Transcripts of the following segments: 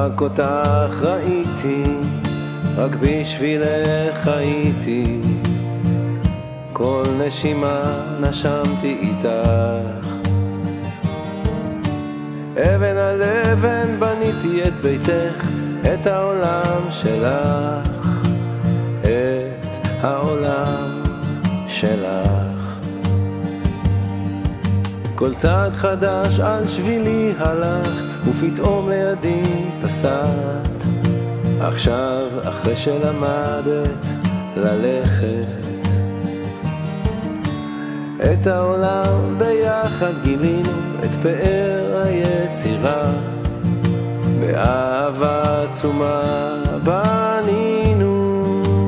רק אותך ראיתי, רק בשבילך הייתי, כל נשימה נשמתי איתך. אבן על אבן בניתי את ביתך, את העולם שלך, את העולם שלך. כל צעד חדש על שבילי הלכת, ופתאום לידי פסעת. עכשיו אחרי שלמדת ללכת, את העולם ביחד גילינו, את פאר היצירה, באהבה עצומה בנינו.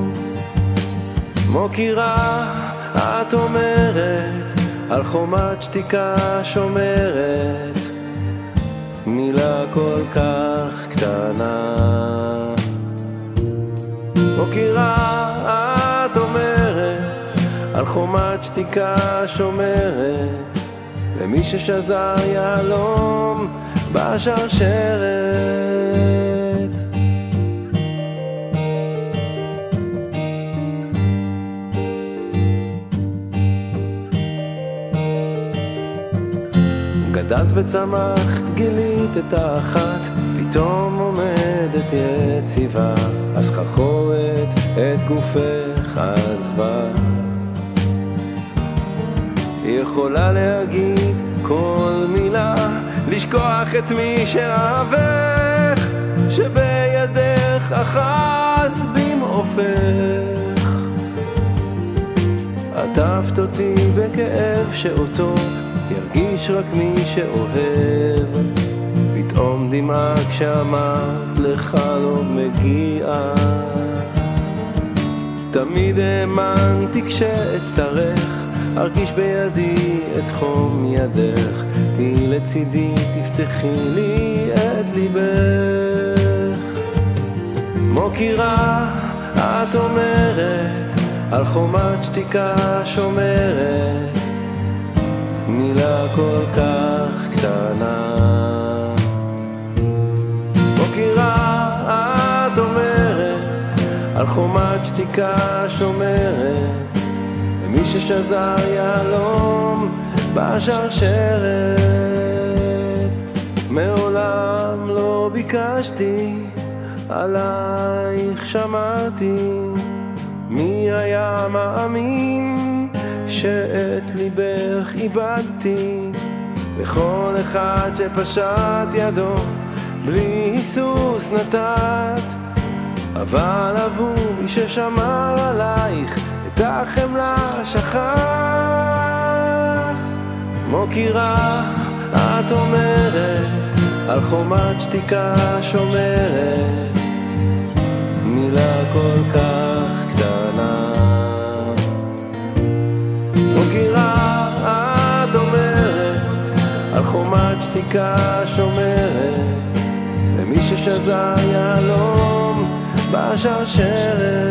מוקירה את אומרת, על חומת שתיקה שומרת, מילה כל כך קטנה. מוקירה את אומרת, על חומת שתיקה שומרת, למי ששזר יהלום בשרשרת. גדלת וצמחת, גילית את האחת, פתאום עומדת יציבה, הסחרחורת את גופך עזבה. היא יכולה להגיד כל מילה, לשכוח את מי שאהבך, שבידך אחז במעופך. עטפת אותי בכאב שאותו ירגיש רק מי שאוהב, פתאום דמעה כשאמרת לך לא מגיעה. תמיד האמנתי כשאצטרך, ארגיש בידי את חום ידך, תהי לצידי, תפתחי לי את ליבך. מוקירה את אומרת, על חומת שתיקה שומרת, מילה כל כך קטנה. מוקירה את אומרת, על חומת שתיקה שומרת, למי ששזר יהלום בשרשרת. מעולם לא ביקשתי, עלייך שמרתי, מי היה מאמין שאת ליבך איבדתי. לכל אחד שפשט ידו בלי היסוס נתת, אבל עבור מי ששמר עלייך את החמלה שכח. מוקירה את אומרת, על חומת שתיקה שומרת, מילה כל כך קטנה. מוקירה את אומרת, על חומת שתיקה שומרת, למי ששזר יהלום בשרשרת.